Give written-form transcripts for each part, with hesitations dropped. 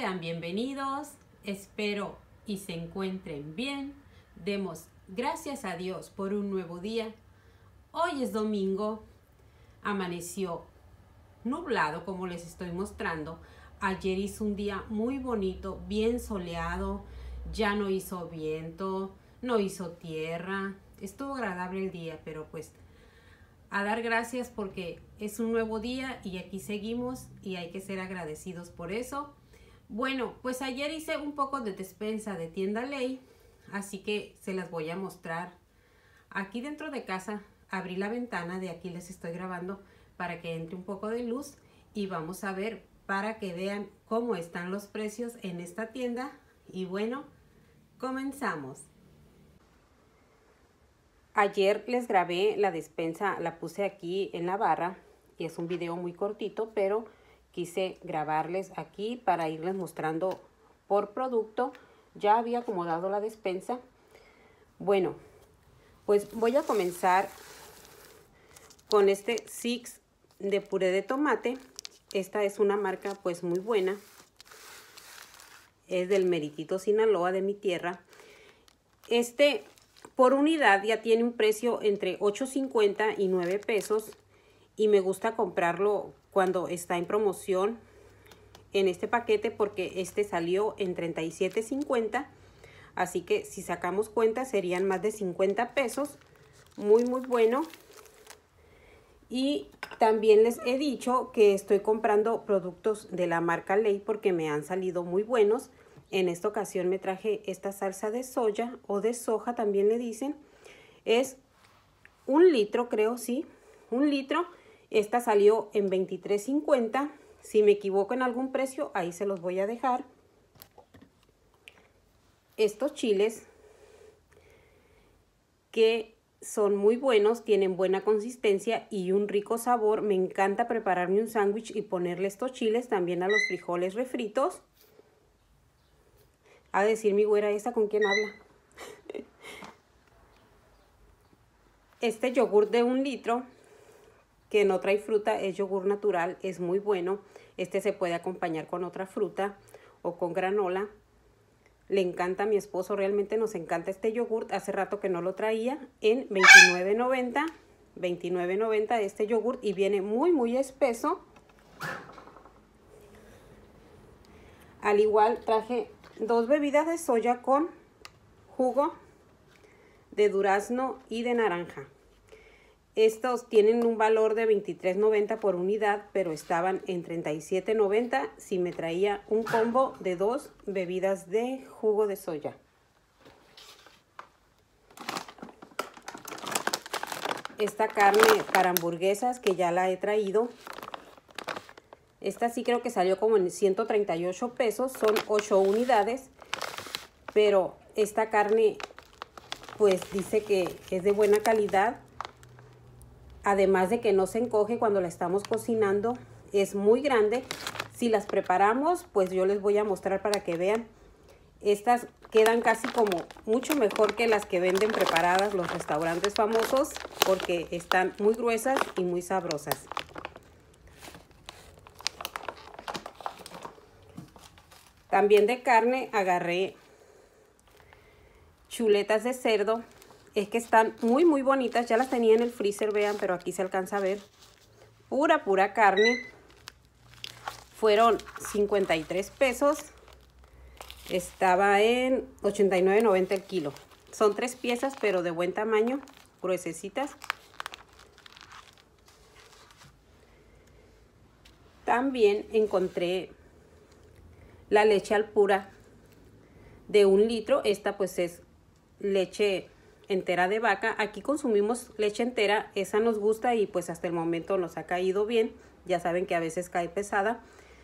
Sean bienvenidos, espero y se encuentren bien. Demos gracias a Dios por un nuevo día. Hoy es domingo, amaneció nublado como les estoy mostrando. Ayer hizo un día muy bonito, bien soleado, ya no hizo viento, no hizo tierra. Estuvo agradable el día, pero pues a dar gracias porque es un nuevo día y aquí seguimos y hay que ser agradecidos por eso. Bueno, pues ayer hice un poco de despensa de Tienda Ley, así que se las voy a mostrar. Aquí dentro de casa abrí la ventana, de aquí les estoy grabando para que entre un poco de luz y vamos a ver para que vean cómo están los precios en esta tienda. Y bueno, comenzamos. Ayer les grabé la despensa, la puse aquí en la barra y es un video muy cortito, pero quise grabarles aquí para irles mostrando por producto. Ya había acomodado la despensa. Bueno, pues voy a comenzar con este Six de puré de tomate. Esta es una marca pues muy buena. Es del Meritito, Sinaloa, de mi tierra. Este por unidad ya tiene un precio entre $8.50 y $9 y me gusta comprarlo cuando está en promoción en este paquete porque este salió en $37.50, así que si sacamos cuenta serían más de $50, muy bueno. Y también les he dicho que estoy comprando productos de la marca Ley porque me han salido muy buenos. En esta ocasión me traje esta salsa de soya o de soja, también le dicen. Es 1 litro, creo, sí, 1 litro. Esta salió en $23.50. Si me equivoco en algún precio, ahí se los voy a dejar. Estos chiles que son muy buenos, tienen buena consistencia y un rico sabor. Me encanta prepararme un sándwich y ponerle estos chiles también a los frijoles refritos. A decir mi güera, ¿esa con quién habla? Este yogur de 1 litro, que no trae fruta, es yogur natural, es muy bueno. Este se puede acompañar con otra fruta o con granola. Le encanta a mi esposo, realmente nos encanta este yogur. Hace rato que no lo traía, en $29.90. $29.90 este yogur y viene muy espeso. Al igual traje 2 bebidas de soya con jugo de durazno y de naranja. Estos tienen un valor de $23.90 por unidad, pero estaban en $37.90 si me traía un combo de 2 bebidas de jugo de soya. Esta carne para hamburguesas que ya la he traído. Esta sí creo que salió como en $138, son 8 unidades, pero esta carne pues dice que es de buena calidad. Además de que no se encoge cuando la estamos cocinando, es muy grande. Si las preparamos, pues yo les voy a mostrar para que vean. Estas quedan casi como mucho mejor que las que venden preparadas los restaurantes famosos, porque están muy gruesas y muy sabrosas. También de carne agarré chuletas de cerdo. Es que están muy bonitas. Ya las tenía en el freezer, vean, pero aquí se alcanza a ver. Pura carne. Fueron $53. Estaba en $89.90 el kilo. Son 3 piezas, pero de buen tamaño, gruesecitas. También encontré la leche Alpura de 1 litro. Esta pues es leche entera de vaca. Aquí consumimos leche entera, esa nos gusta y pues hasta el momento nos ha caído bien. Ya saben que a veces cae pesada.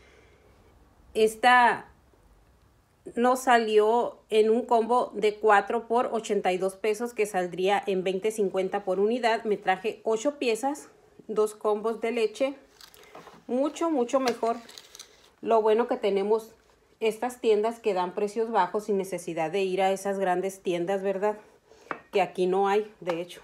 Esta nos salió en un combo de 4 por $82, que saldría en $20.50 por unidad. Me traje 8 piezas, 2 combos de leche. Mucho mejor. Lo bueno que tenemos estas tiendas que dan precios bajos sin necesidad de ir a esas grandes tiendas, ¿verdad? Que aquí no hay, de hecho.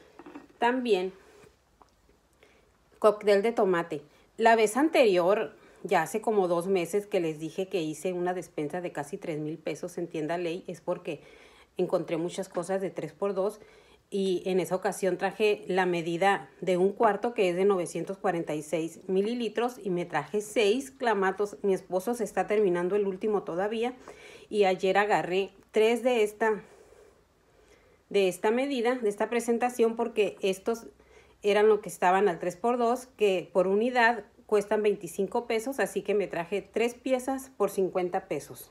También cóctel de tomate. La vez anterior ya hace como 2 meses que les dije que hice una despensa de casi 3,000 pesos en Tienda Ley. Es porque encontré muchas cosas de 3x2 y en esa ocasión traje la medida de un cuarto que es de 946 mililitros y me traje 6 clamatos. Mi esposo se está terminando el último todavía y ayer agarré 3 de esta medida, de esta presentación, porque estos eran lo que estaban al 3x2, que por unidad cuestan 25 pesos, así que me traje 3 piezas por 50 pesos.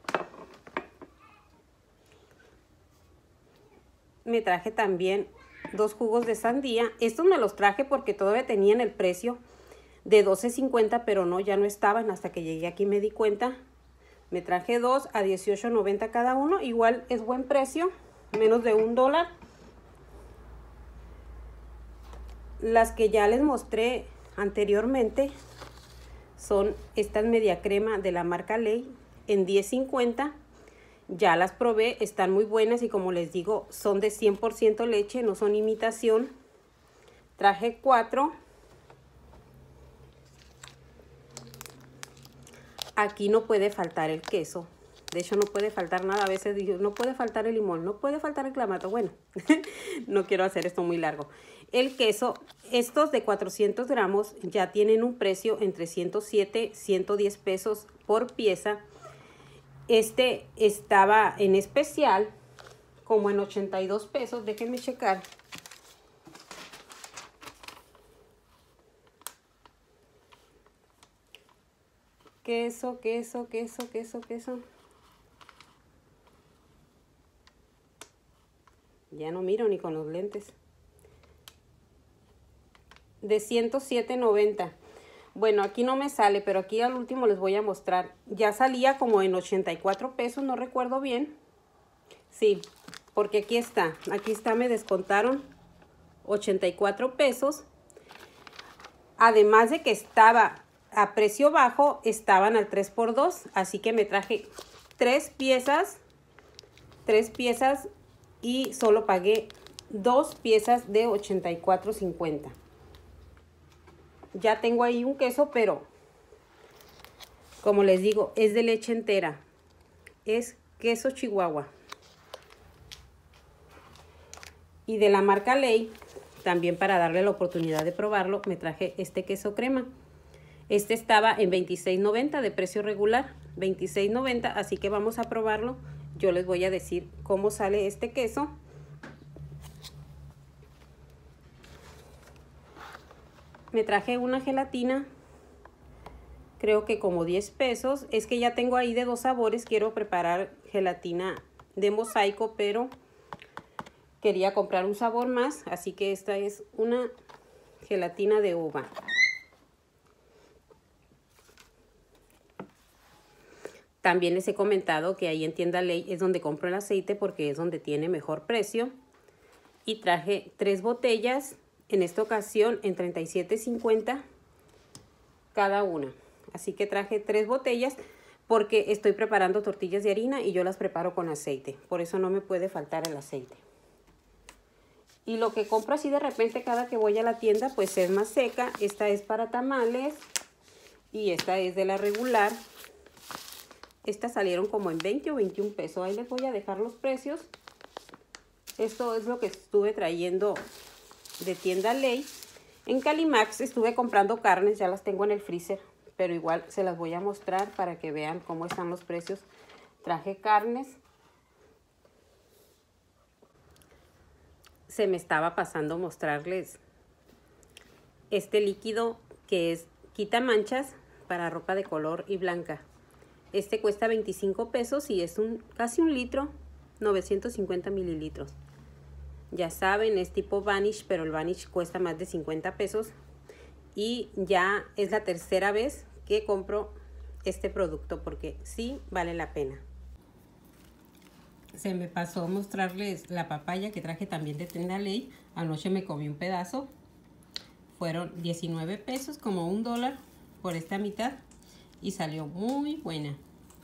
Me traje también 2 jugos de sandía. Estos me los traje porque todavía tenían el precio de $12.50, pero no, ya no estaban. Hasta que llegué aquí me di cuenta. Me traje 2 a $18.90 cada uno. Igual es buen precio, menos de $1. Las que ya les mostré anteriormente son estas media crema de la marca Ley en $10.50. Ya las probé, están muy buenas y como les digo, son de 100% leche, no son imitación. Traje 4. Aquí no puede faltar el queso. De hecho, no puede faltar nada. A veces digo, no puede faltar el limón, no puede faltar el clamato. Bueno, no quiero hacer esto muy largo. El queso, estos de 400 gramos ya tienen un precio entre 107 y 110 pesos por pieza. Este estaba en especial como en 82 pesos. Déjenme checar. Queso. Ya no miro ni con los lentes. De 107.90. Bueno, aquí no me sale, pero aquí al último les voy a mostrar. Ya salía como en 84 pesos, no recuerdo bien. Sí, porque aquí está, me descontaron 84 pesos. Además de que estaba a precio bajo, estaban al 3x2. Así que me traje 3 piezas y solo pagué 2 piezas de 84.50. Ya tengo ahí un queso, pero como les digo, es de leche entera. Es queso Chihuahua. Y de la marca Ley, también para darle la oportunidad de probarlo, me traje este queso crema. Este estaba en $26.90 de precio regular, $26.90, así que vamos a probarlo. Yo les voy a decir cómo sale este queso. Me traje una gelatina, creo que como 10 pesos. Es que ya tengo ahí de 2 sabores. Quiero preparar gelatina de mosaico, pero quería comprar un sabor más. Así que esta es una gelatina de uva. También les he comentado que ahí en Tienda Ley es donde compro el aceite porque es donde tiene mejor precio. Y traje 3 botellas. En esta ocasión en $37.50 cada una. Así que traje 3 botellas porque estoy preparando tortillas de harina y yo las preparo con aceite. Por eso no me puede faltar el aceite. Y lo que compro así de repente cada que voy a la tienda pues es más seca. Esta es para tamales y esta es de la regular. Estas salieron como en 20 o 21 pesos. Ahí les voy a dejar los precios. Esto es lo que estuve trayendo de Tienda Ley. En Calimax estuve comprando carnes, ya las tengo en el freezer, pero igual se las voy a mostrar para que vean cómo están los precios. Traje carnes. Se me estaba pasando mostrarles este líquido que es quita manchas para ropa de color y blanca. Este cuesta 25 pesos y es casi un litro, 950 mililitros. Ya saben, es tipo Vanish, pero el Vanish cuesta más de 50 pesos. Y ya es la tercera vez que compro este producto porque sí vale la pena. Se me pasó mostrarles la papaya que traje también de Tienda Ley. Anoche me comí un pedazo. Fueron 19 pesos, como $1 por esta mitad. Y salió muy buena.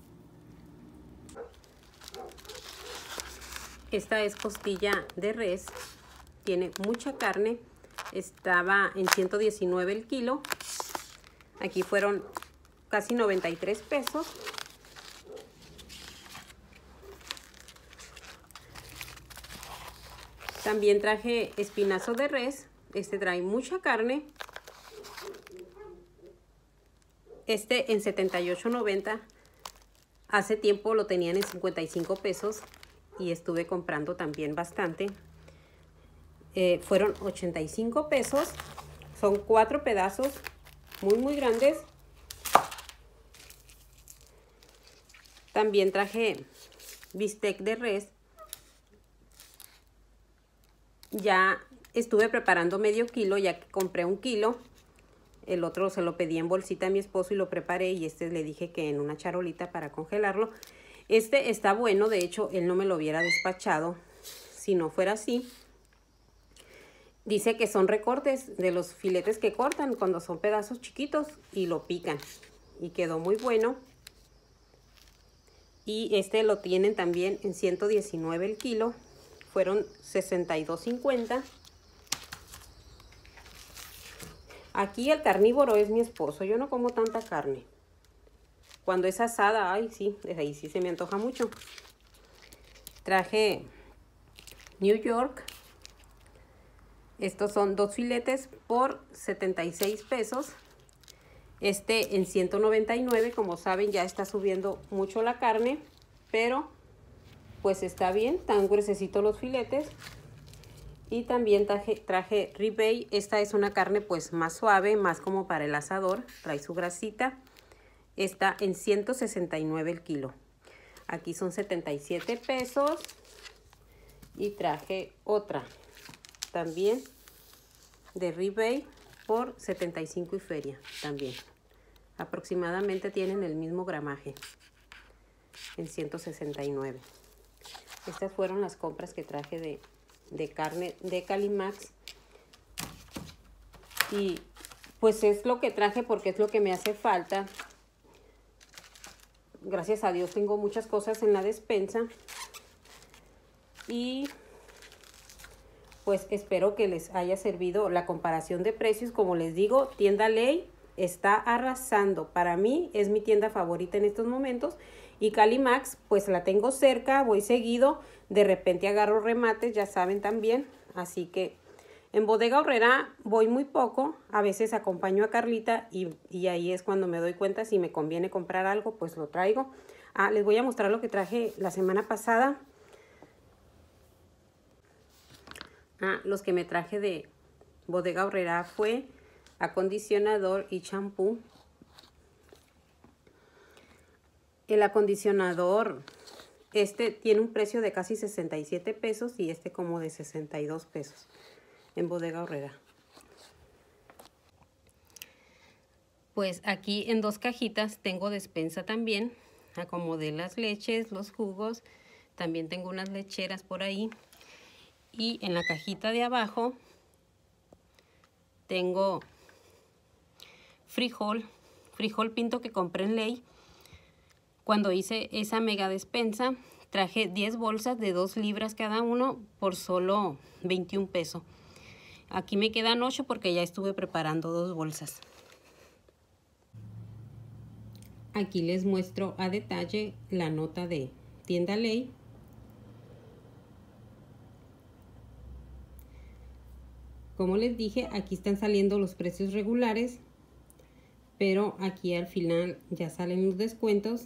Esta es costilla de res, tiene mucha carne, estaba en 119 el kilo. Aquí fueron casi 93 pesos. También traje espinazo de res. Este trae mucha carne. Este en 78.90. Hace tiempo lo tenían en 55 pesos y estuve comprando también bastante. Fueron 85 pesos. Son 4 pedazos muy grandes. También traje bistec de res. Ya estuve preparando medio kilo, ya que compré 1 kilo. El otro se lo pedí en bolsita a mi esposo y lo preparé, y este le dije que en una charolita para congelarlo. Este está bueno, de hecho él no me lo hubiera despachado si no fuera así. Dice que son recortes de los filetes que cortan cuando son pedazos chiquitos y lo pican. Y quedó muy bueno. Y este lo tienen también en 119 el kilo. Fueron 62.50. Aquí el carnívoro es mi esposo. Yo no como tanta carne. Cuando es asada, ay sí, desde ahí sí se me antoja mucho. Traje New York. Estos son 2 filetes por 76 pesos. Este en 199. Como saben, ya está subiendo mucho la carne, pero pues está bien, tan gruesecitos los filetes. Y también traje ribeye. Esta es una carne pues más suave, más como para el asador. Trae su grasita. Está en 169 el kilo. Aquí son 77 pesos. Y traje otra también de ribeye por 75 y feria también. Aproximadamente tienen el mismo gramaje en 169. Estas fueron las compras que traje de carne de Calimax. Y pues es lo que traje porque es lo que me hace falta. Gracias a Dios tengo muchas cosas en la despensa. Y pues espero que les haya servido la comparación de precios. Como les digo, Tienda Ley está arrasando. Para mí es mi tienda favorita en estos momentos. Y Calimax pues la tengo cerca, voy seguido. De repente agarro remates, ya saben también. Así que en Bodega Aurrera voy muy poco. A veces acompaño a Carlita y ahí es cuando me doy cuenta si me conviene comprar algo, pues lo traigo. Les voy a mostrar lo que traje la semana pasada. Los que me traje de Bodega Aurrera fue acondicionador y champú. El acondicionador, este tiene un precio de casi 67 pesos y este como de 62 pesos en Bodega Aurrera. Pues aquí en 2 cajitas tengo despensa también. Acomodé las leches, los jugos. También tengo unas lecheras por ahí. Y en la cajita de abajo tengo frijol pinto que compré en Ley. Cuando hice esa mega despensa, traje 10 bolsas de 2 libras cada uno por solo 21 pesos. Aquí me quedan 8 porque ya estuve preparando 2 bolsas. Aquí les muestro a detalle la nota de Tienda Ley. Como les dije, aquí están saliendo los precios regulares, pero aquí al final ya salen los descuentos.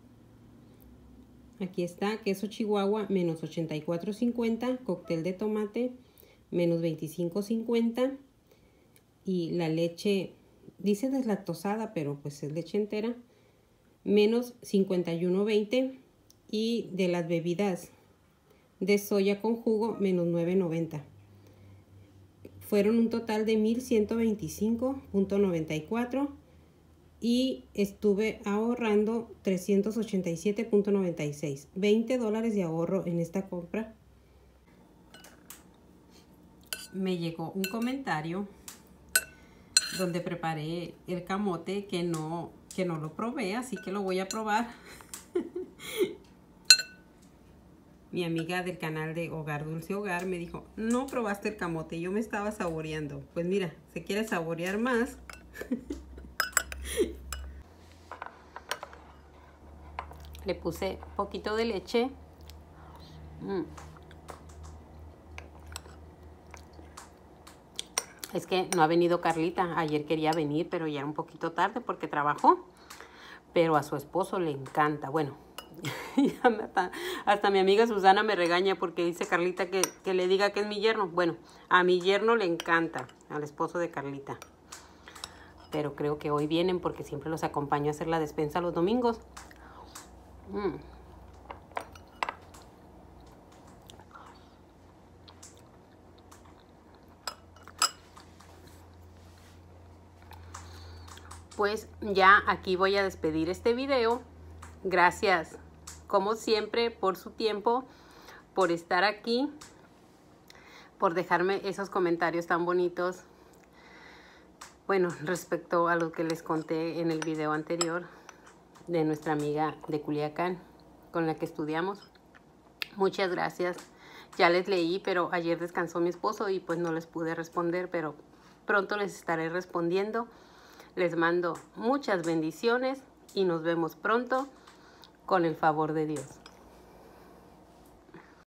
Aquí está queso Chihuahua menos 84.50, cóctel de tomate menos 25.50 y la leche, dice deslactosada, pero pues es leche entera, menos 51.20 y de las bebidas de soya con jugo menos 9.90. Fueron un total de 1.125.94 y estuve ahorrando 387.96. $20 de ahorro en esta compra. Me llegó un comentario donde preparé el camote que no lo probé, así que lo voy a probar. Mi amiga del canal de Hogar Dulce Hogar me dijo, no probaste el camote. Yo me estaba saboreando. Pues mira, se quiere saborear más. Le puse poquito de leche. Es que no ha venido Carlita. Ayer quería venir, pero ya un poquito tarde porque trabajó. Pero a su esposo le encanta. Bueno, hasta mi amiga Susana me regaña porque dice Carlita que le diga que es mi yerno. Bueno, a mi yerno le encanta, al esposo de Carlita. Pero creo que hoy vienen porque siempre los acompaño a hacer la despensa los domingos. Pues ya aquí voy a despedir este video. Gracias, como siempre, por su tiempo, por estar aquí, por dejarme esos comentarios tan bonitos. Bueno, respecto a lo que les conté en el video anterior de nuestra amiga de Culiacán con la que estudiamos. Muchas gracias. Ya les leí, pero ayer descansó mi esposo y pues no les pude responder, pero pronto les estaré respondiendo. Les mando muchas bendiciones y nos vemos pronto con el favor de Dios.